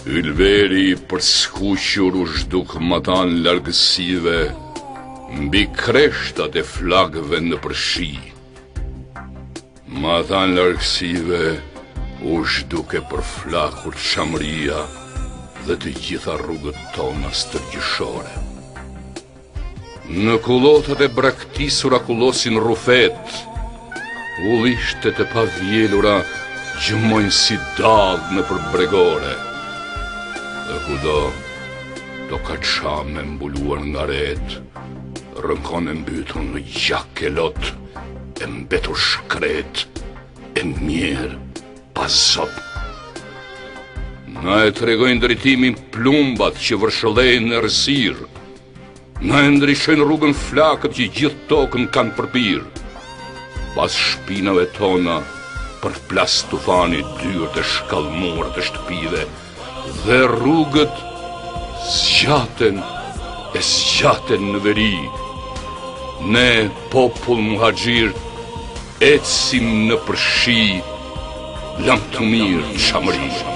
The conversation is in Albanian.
Ylveri për skuqur u zhduk matan largësive, mbi kreshtat e flagëve në përshi. Matan largësive u zhduke për flakur çamëria dhe të gjitha rrugët tona stërgjishore. Në kullotat e braktisura kullosin rufet, ullishtet e pavjelura gjmojnë si dallë në përbregore. Dhe kudo, do kaçame mbuluar nga ret, rënkon e mbytur në gjak e lot, e mbetur shkret, e mjerë, pa zop. Na e tregojnë drejtimin plumbat që vërshëllejnë në rësirë, na e ndryshojnë rrugën flakët që gjithë tokën kanë përpirë. Pas shpinave tona, për plas tufani dyrët e shkallmur të shtëpive, dhe rrugët zgjaten në veri. Ne, popull muhaxhir, ecim në përshi, lam të mirë çamëri.